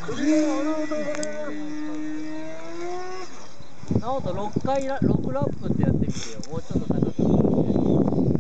直人6ラップってやってみてよ。もうちょっと高く。